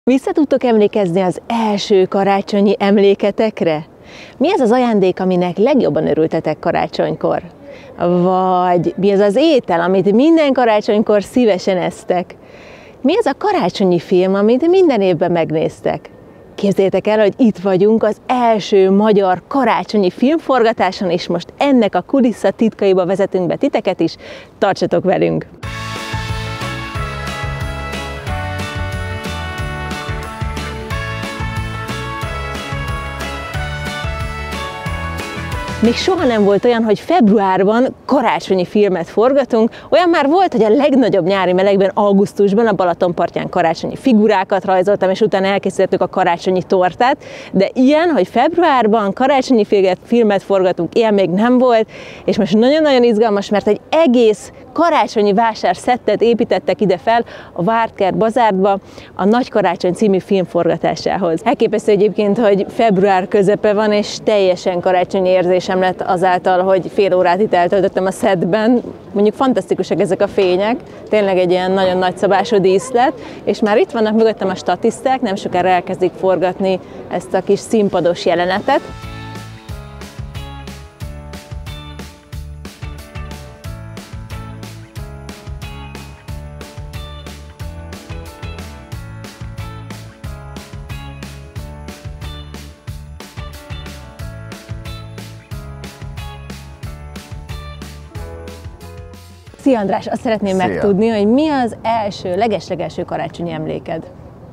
Vissza tudtok emlékezni az első karácsonyi emléketekre? Mi az az ajándék, aminek legjobban örültetek karácsonykor? Vagy mi az az étel, amit minden karácsonykor szívesen esztek? Mi az a karácsonyi film, amit minden évben megnéztek? Képzeljétek el, hogy itt vagyunk az első magyar karácsonyi filmforgatáson, és most ennek a kulisszatitkaiba vezetünk be titeket is. Tartsatok velünk! Még soha nem volt olyan, hogy februárban karácsonyi filmet forgatunk, olyan már volt, hogy a legnagyobb nyári melegben, augusztusban a Balatonpartján karácsonyi figurákat rajzoltam, és utána elkészítettük a karácsonyi tortát, de ilyen, hogy februárban karácsonyi filmet forgatunk, ilyen még nem volt, és most nagyon-nagyon izgalmas, mert egy egész karácsonyi vásárszettet építettek ide fel a Vártkert Bazárba a Nagy Karácsony című film forgatásához. Elképesztő egyébként, hogy február közepe van, és teljesen karácsonyi érzésem lett azáltal, hogy fél órát itt eltöltöttem a szettben. Mondjuk fantasztikusak ezek a fények, tényleg egy ilyen nagyon nagyszabású díszlet, és már itt vannak mögöttem a statiszták, nem sokára elkezdik forgatni ezt a kis színpados jelenetet. Szia András, azt szeretném megtudni, hogy mi az első, legeslegelső karácsonyi emléked?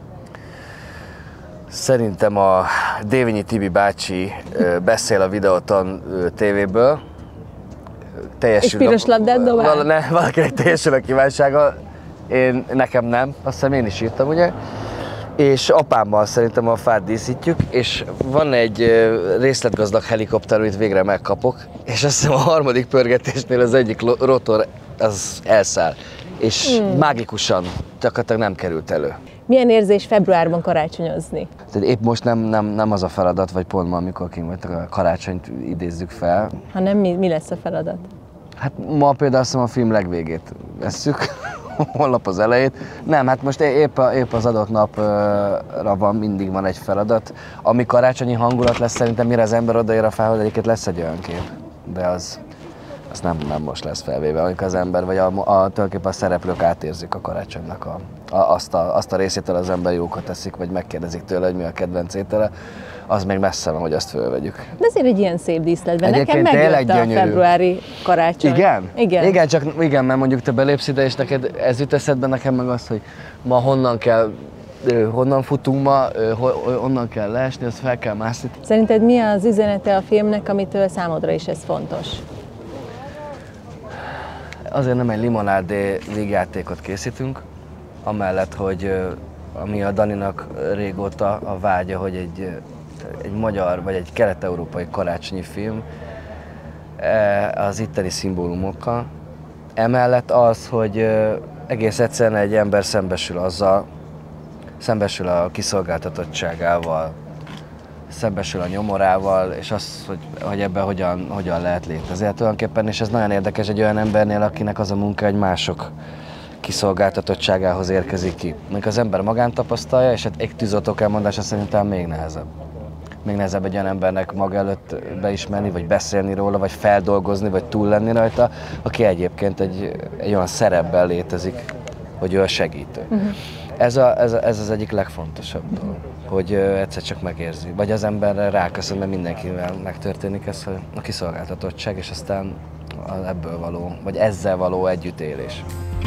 Szerintem a Dévényi Tibi bácsi beszél a Videóton tévéből. Egy piros labdát dobál? Valakinek teljesül a kívánsága, nekem nem, azt hiszem én is írtam, ugye? És apámmal szerintem a fát díszítjük, és van egy részletgazdag helikopter, amit végre megkapok, és azt hiszem a harmadik pörgetésnél az egyik rotor az elszáll, és mágikusan gyakorlatilag nem került elő. Milyen érzés februárban karácsonyozni? Tehát épp most nem az a feladat, vagy pont ma, amikor kint vagytok, a karácsonyt idézzük fel. Hanem mi lesz a feladat? Hát ma például azt hiszem a film legvégét vesszük, holnap az elejét. Nem, hát most épp az adott napra mindig van egy feladat. Ami karácsonyi hangulat lesz, szerintem mire az ember odaér a fához, egyébként lesz egy olyan kép, de az nem most lesz felvéve, amikor az ember, vagy tulajdonképpen a szereplők átérzik a karácsonynak azt a részétől, az ember jókat teszik, vagy megkérdezik tőle, hogy mi a kedvenc étele, az még messze van, hogy azt fölvegyük. De azért egy ilyen szép díszletben. Nekem megjött a februári karácsony. Igen? Igen, mert mondjuk te belépsz ide, és neked ez jut eszedbe, nekem meg az, hogy ma honnan futunk ma, honnan kell leesni, azt fel kell mászni. Szerinted mi az üzenete a filmnek, amitől számodra is ez fontos? Azért nem egy limonádé vígjátékot készítünk, amellett, hogy ami a Daninak régóta a vágya, hogy egy magyar vagy egy kelet-európai karácsonyi film az itteni szimbólumokkal. Emellett az, hogy egész egyszerűen egy ember szembesül a kiszolgáltatottságával, szembesül a nyomorával, és az, hogy ebben hogyan lehet létezni. Tulajdonképpen, és ez nagyon érdekes egy olyan embernél, akinek az a munka, hogy mások kiszolgáltatottságához érkezik ki. Amikor az ember magántapasztalja, és hát egy tűzotok elmondása szerintem még nehezebb. Még nehezebb egy olyan embernek maga előtt beismerni, vagy beszélni róla, vagy feldolgozni, vagy túl lenni rajta, aki egyébként egy olyan szerepben létezik, hogy ő a segítő. Ez az egyik legfontosabb dolog, hogy egyszer csak megérzi. Vagy az emberre ráköszön, mert mindenkivel megtörténik ez a kiszolgáltatottság, és aztán ebből való, vagy ezzel való együttélés.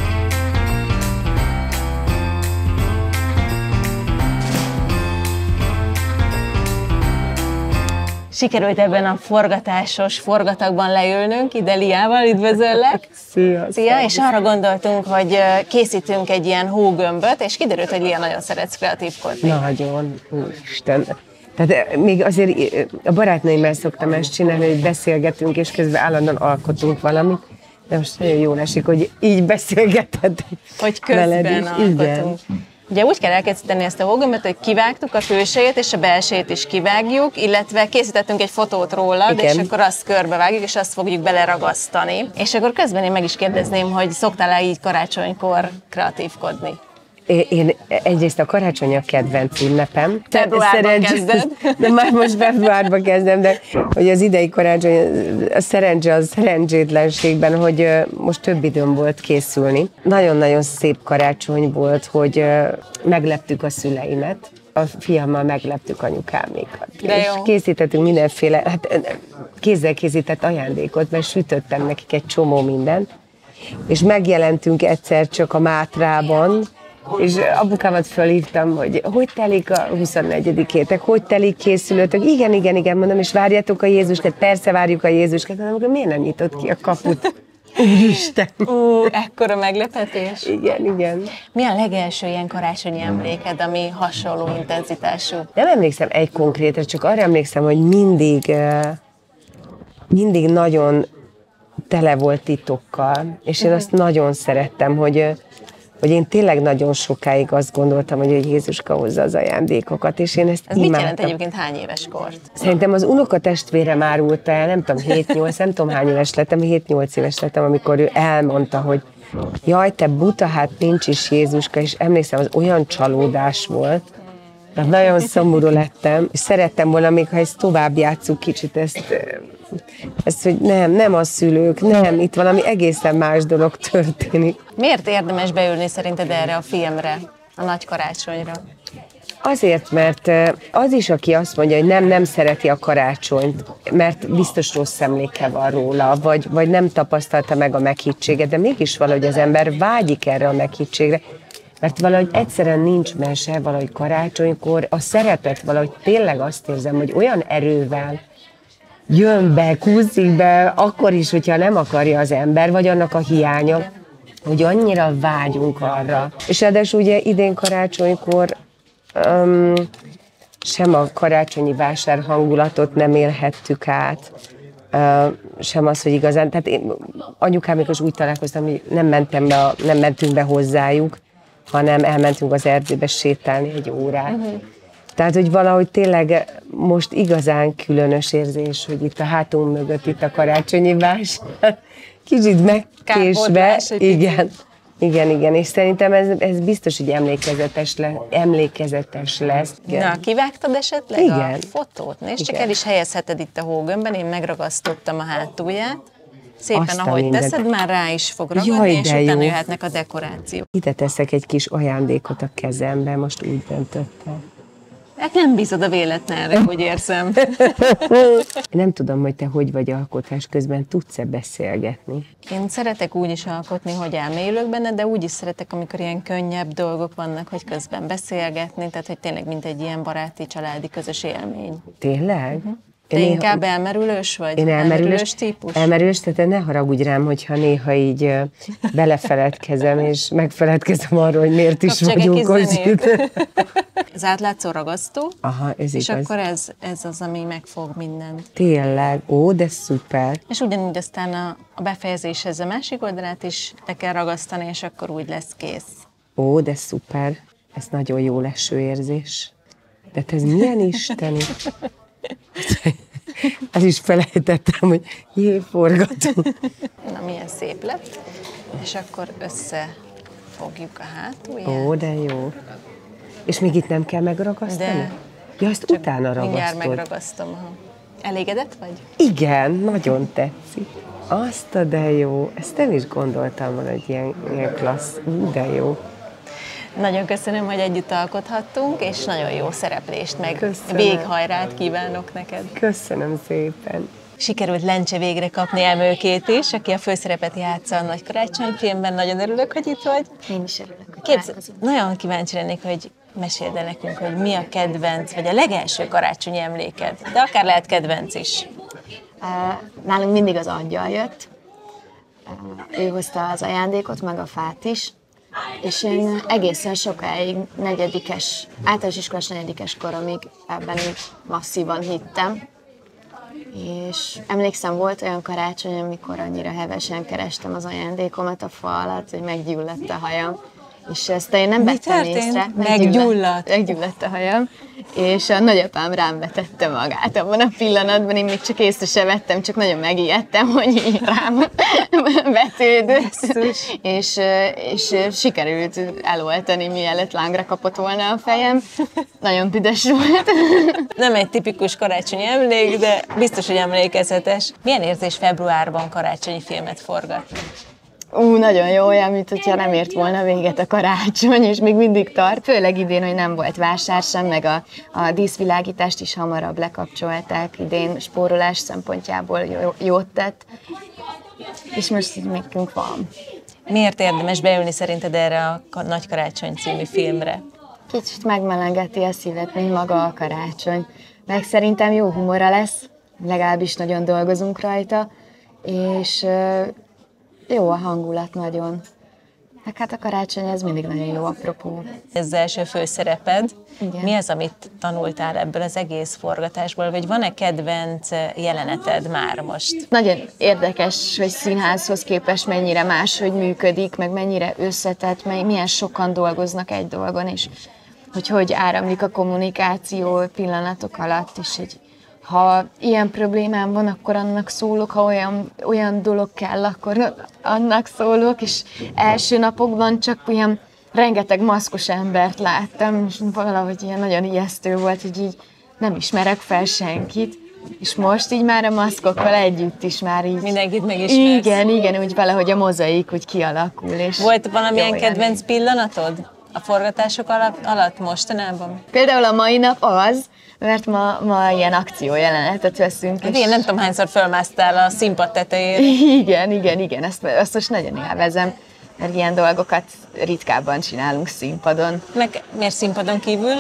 Sikerült ebben a forgatásos forgatagban leülnünk, ide Liával, üdvözöllek! Szia! És arra gondoltunk, hogy készítünk egy ilyen hógömböt, és kiderült, hogy Lia nagyon szeretsz kreatívkodni. Nagyon, Isten! Tehát még azért a barátnőimmel szoktam ezt csinálni, hogy beszélgetünk, és közben állandóan alkotunk valamit, de most nagyon jól esik, hogy így beszélgeted. Hogy közben alkotunk. Igen. Ugye úgy kell elkészíteni ezt a hógömböt, hogy kivágtuk a külsejét és a belsejét is kivágjuk, illetve készítettünk egy fotót rólad, és akkor azt körbevágjuk, és azt fogjuk beleragasztani. És akkor közben én meg is kérdezném, hogy szoktál-e így karácsonykor kreatívkodni? Én egyrészt a karácsony a kedvenc ünnepem. Februárban kezded. De már most februárban kezdem, de hogy az idei karácsony, a szerencse az szerencsétlenségben, hogy most több időm volt készülni. Nagyon-nagyon szép karácsony volt, hogy megleptük a szüleimet. A fiammal megleptük anyukámékat. És készítettünk mindenféle, kézzel készített ajándékot, mert sütöttem nekik egy csomó mindent. És megjelentünk egyszer csak a Mátrában, és apukámat fölhívtam, hogy telik a 24-étek, hogy telik, készülőtök. Igen, mondom, és várjátok a Jézuskát, persze várjuk a Jézuskát, mondom, akkor miért nem nyitott ki a kaput? Úristen! Ekkora meglepetés. Igen. Mi a legelső ilyen karácsonyi emléked, ami hasonló intenzitású? Nem emlékszem egy konkrétre, csak arra emlékszem, hogy mindig nagyon tele volt titokkal, és én azt nagyon szerettem, hogy én tényleg nagyon sokáig azt gondoltam, hogy Jézuska hozza az ajándékokat, és én ezt Ez imádtam. mit jelent egyébként hány éves kort? Szerintem az unokatestvérem árulta el, nem tudom, 7-8, nem tudom hány éves lettem, 7-8 éves lettem, amikor ő elmondta, hogy jaj, te buta, hát nincs is Jézuska, és emlékszem, az olyan csalódás volt, tehát nagyon szomorú lettem, és szerettem volna még, ha ezt tovább játsszuk kicsit, ezt, hogy nem a szülők, nem, itt valami egészen más dolog történik. Miért érdemes beülni szerinted erre a filmre, a Nagy Karácsonyra? Azért, mert az is, aki azt mondja, hogy nem szereti a karácsonyt, mert biztos rossz emléke van róla, vagy nem tapasztalta meg a meghittséget, de mégis valahogy az ember vágyik erre a meghittségre, mert valahogy egyszerűen nincs mese, valahogy karácsonykor a szeretet valahogy tényleg azt érzem, hogy olyan erővel jön be, kúszik be, akkor is, hogyha nem akarja az ember, vagy annak a hiánya, hogy annyira vágyunk arra. És ráadásul ugye idén karácsonykor sem a karácsonyi vásár hangulatot nem élhettük át, sem az, hogy igazán, tehát én anyukámékkal úgy találkoztam, hogy nem mentünk be hozzájuk, hanem elmentünk az erdőbe sétálni egy órát. Tehát, hogy valahogy tényleg most igazán különös érzés, hogy itt a hátunk mögött, itt a karácsonyi vásár, kicsit megkésve, igen, és szerintem ez biztos, hogy emlékezetes lesz. Na, kivágtad esetleg igen. A fotót? Nézd, csak el is helyezheted itt a hógömbben, én megragasztottam a hátulját. Szépen, Aztán ahogy mindent. teszed, már rá is fog ragadni, és utána jöhetnek a dekorációk. Ide teszek egy kis ajándékot a kezembe, most úgy döntöttem. Hát nem bízod a véletlenre, hogy érzem. Nem tudom, hogy te hogy vagy alkotás közben, tudsz-e beszélgetni? Én szeretek úgy is alkotni, hogy elmélyülök benne, de úgy is szeretek, amikor ilyen könnyebb dolgok vannak, hogy közben beszélgetni, tehát hogy tényleg mint egy ilyen baráti, családi, közös élmény. Tényleg? Te inkább elmerülős vagy? Én elmerülős típus? Elmerülős, tehát ne haragudj rám, hogyha néha így belefeledkezem, és megfeledkezem arról, hogy miért is vagyunk ott. Az átlátszó ragasztó, aha, ez és igaz. akkor ez az, ami megfog mindent. Tényleg, ó, de szuper. És ugyanúgy aztán a befejezéshez a másik oldalát is le kell ragasztani, és akkor úgy lesz kész. Ó, de szuper. Ez nagyon jó leső érzés. De ez milyen isteni? Ez is felejtettem, hogy forgatunk. Na, milyen szép lett. És akkor összefogjuk a hátulját. Ó, de jó. És még itt nem kell megragasztani? De. Ja, azt utána ragasztod. Mindjárt megragasztom. Aha. Elégedett vagy? Igen, nagyon tetszik. Azt a de jó. Ezt nem is gondoltam volna, hogy ilyen klassz. De jó. Nagyon köszönöm, hogy együtt alkothattunk, és nagyon jó szereplést, meg köszönöm. Véghajrát kívánok neked. Köszönöm szépen. Sikerült Lencse végre kapni Emőkét is, aki a főszerepet játsza a Nagy Karácsonyfilmben. Nagyon örülök, hogy itt vagy. Én is örülök, hogy találkozunk. Nagyon kíváncsi lennék, hogy meséld el nekünk, hogy mi a kedvenc, vagy a legelső karácsonyi emléked, de akár lehet kedvenc is. Nálunk mindig az angyal jött. Ő hozta az ajándékot, meg a fát is. És én egészen sokáig általános iskolás negyedikes koromig ebben így masszívan hittem. És emlékszem, volt olyan karácsony, amikor annyira hevesen kerestem az ajándékomat a fa alatt, hogy meggyulladt a hajam. és ezt én nem vettem észre. Meggyulladt a hajam, és a nagyapám rám vetette magát abban a pillanatban, én még csak észre se vettem, csak nagyon megijedtem, hogy így rám vetődött, és sikerült eloltani, mielőtt lángra kapott volna a fejem. Nagyon büdös volt. Nem egy tipikus karácsonyi emlék, de biztos, hogy emlékezetes. Milyen érzés februárban karácsonyi filmet forgatni? Nagyon jó, olyan, mint hogyha nem ért volna véget a karácsony, és még mindig tart. Főleg idén, hogy nem volt vásár sem, meg a díszvilágítást is hamarabb lekapcsolták idén, spórolás szempontjából jót tett, és most így nekünk van. Miért érdemes beülni szerinted erre a Nagy Karácsony című filmre? Kicsit megmelengeti a szívet, mint maga a karácsony. Meg szerintem jó humora lesz, legalábbis nagyon dolgozunk rajta, és jó a hangulat nagyon. Hát a karácsony ez mindig nagyon jó apropó. Ez az első főszereped. Igen. Mi az, amit tanultál ebből az egész forgatásból, vagy van-e kedvenc jeleneted már most? Nagyon érdekes, hogy színházhoz képest mennyire máshogy működik, meg mennyire összetett, milyen sokan dolgoznak egy dolgon, és hogy áramlik a kommunikáció pillanatok alatt, és hogy ha ilyen problémám van, akkor annak szólok, ha olyan dolog kell, akkor annak szólok, és első napokban csak ilyen rengeteg maszkos embert láttam, és valahogy ilyen nagyon ijesztő volt, hogy így nem ismerek fel senkit, és most így már a maszkokkal együtt is már így... Mindenkit megismersz. Igen, úgy valahogy a mozaik úgy kialakul. És volt valamilyen kedvenc pillanatod a forgatások alatt mostanában? Például a mai nap az, mert ma ilyen akciójelenetet veszünk. Hát én nem tudom, hányszor fölmásztál a színpad tetejére. Igen, ezt most nagyon élvezem, mert ilyen dolgokat ritkábban csinálunk színpadon. Meg miért színpadon kívül?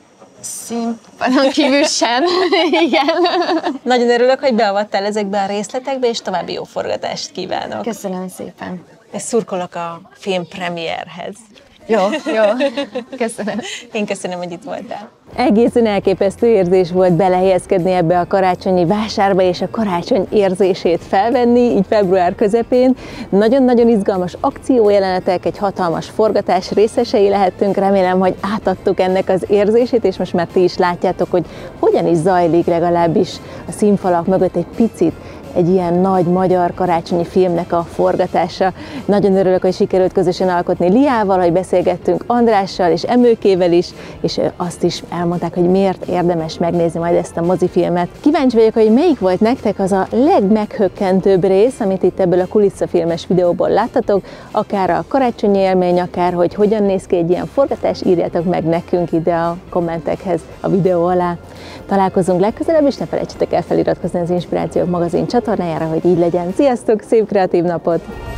Színpadon kívül sem, igen. Nagyon örülök, hogy beavattál ezekbe a részletekbe, és további jó forgatást kívánok. Köszönöm szépen. És szurkolok a film premierhez. Jó, köszönöm. Én köszönöm, hogy itt voltál. Egészen elképesztő érzés volt belehelyezkedni ebbe a karácsonyi vásárba, és a karácsony érzését felvenni, így február közepén. Nagyon-nagyon izgalmas akciójelenetek, egy hatalmas forgatás részesei lehettünk. Remélem, hogy átadtuk ennek az érzését, és most már ti is látjátok, hogy hogyan is zajlik legalábbis a színfalak mögött egy picit egy ilyen nagy magyar karácsonyi filmnek a forgatása. Nagyon örülök, hogy sikerült közösen alkotni Liával, hogy beszélgettünk Andrással és Emőkével is, és azt is elmondták, hogy miért érdemes megnézni majd ezt a mozifilmet. Kíváncsi vagyok, hogy melyik volt nektek az a legmeghökkentőbb rész, amit itt ebből a kulisszafilmes videóból láttatok, akár a karácsonyi élmény, akár hogy hogyan néz ki egy ilyen forgatás, írjátok meg nekünk ide a kommentekhez a videó alá. Találkozunk legközelebb, és ne felejtsetek el feliratkozni az Inspirációk magazin csatornájára, hogy így legyen. Sziasztok, szép kreatív napot!